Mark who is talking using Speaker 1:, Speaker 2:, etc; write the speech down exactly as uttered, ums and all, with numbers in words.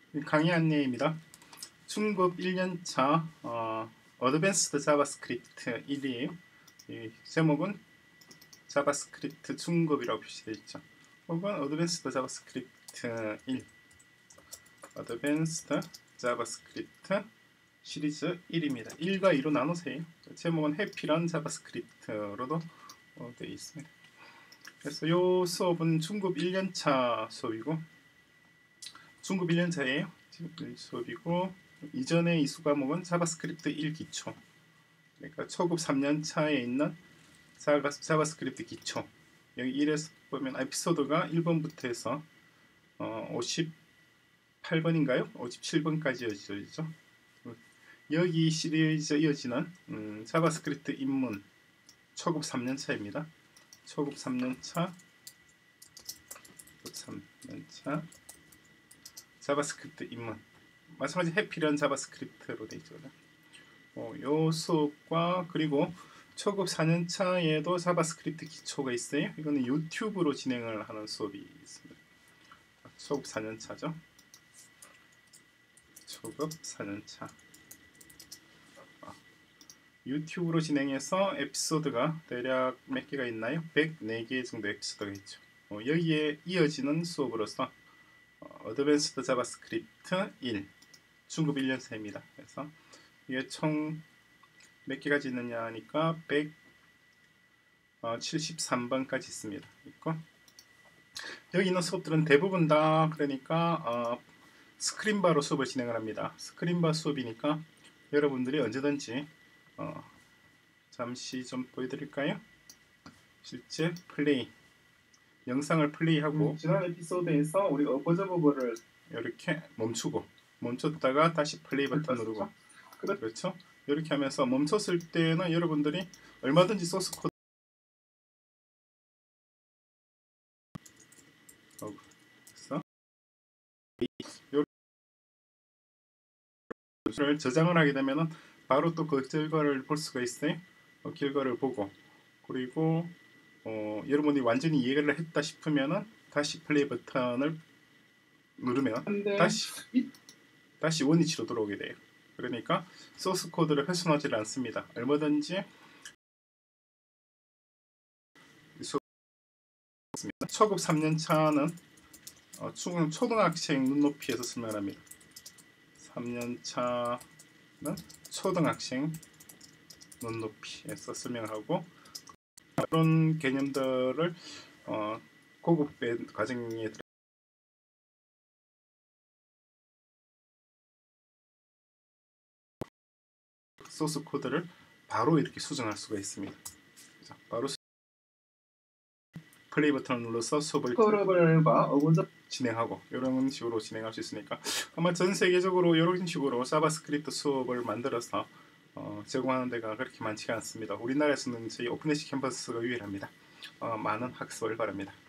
Speaker 1: 강의 안내입니다. 중급 일 년차 어, 어드밴스드 자바스크립트 일이에요. 이 제목은 자바스크립트 중급이라고 표시되어 있죠. 혹은 어드밴스드 자바스크립트 일, 어드밴스드 자바스크립트 시리즈 일입니다. 일과 이로 나누세요. 제목은 해피런 자바스크립트로도 어, 되어 있습니다. 그래서 이 수업은 중급 일 년차 수업이고, 중급 일 년차예요. 수업이고, 이전에 이 수과목은 자바스크립트 일 기초, 그러니까 초급 삼 년차에 있는 자바, 자바스크립트 기초. 여기 일에서 보면 에피소드가 일 번부터 해서 어, 오십팔 번인가요? 오십칠 번까지 이어지죠. 여기 시리즈 이어지는 음, 자바스크립트 입문 초급 삼 년차입니다. 초급 삼 년차 삼 년차 자바스크립트 입문, 마찬가지 해피런 자바스크립트로 되어 있죠. 어, 요 수업과 그리고 초급 사 년차에도 자바스크립트 기초가 있어요. 이거는 유튜브로 진행을 하는 수업이 있습니다. 초급 사 년차죠. 초급 사 년차 아, 유튜브로 진행해서 에피소드가 대략 몇 개가 있나요? 백사 개 정도 에피소드가 있죠. 어, 여기에 이어지는 수업으로서 어, 어드밴스드 자바스크립트 일 중급 일 년차입니다. 그래서 이게 총 몇 개까지 있느냐 하니까 백칠십삼 번까지 있습니다. 있고, 여기 있는 수업들은 대부분 다 그러니까 어, 스크린바로 수업을 진행을 합니다. 스크린바 수업이니까 여러분들이 언제든지 어, 잠시 좀 보여드릴까요? 실제 플레이 영상을 플레이하고, 음, 지난 에피소드에서 우리 어버저버버를 이렇게 멈추고 멈췄다가 다시 플레이 버튼 누르고, 그렇죠? 이렇게 하면서 멈췄을 때는 여러분들이 얼마든지 소스 코드 를 저장을 하게 되면은 바로 또 그 결과를 볼 수가 있어요. 어, 결과를 보고, 그리고 어, 여러분이 완전히 이해를 했다 싶으면은 다시 플레이 버튼을 누르면 다시 다시 원위치로 들어오게 돼요. 그러니까 소스 코드를 훼손하지 않습니다. 얼마든지 초급 삼 년차는 어, 초등학생 눈높이에서 설명합니다. 삼 년차는 초등학생 눈높이에서 설명하고, 그런 개념들을 어, 고급 과정에 소스 코드를 바로 이렇게 수정할 수가 있습니다. 바로 플레이 버튼을 눌러서 수업을 진행하고 이런 식으로 진행할 수 있으니까 아마 전 세계적으로 이런 식으로 자바스크립트 수업을 만들어서 어, 제공하는 데가 그렇게 많지가 않습니다. 우리나라에서는 저희 오픈에시 캠퍼스가 유일합니다. 어, 많은 학습을 바랍니다.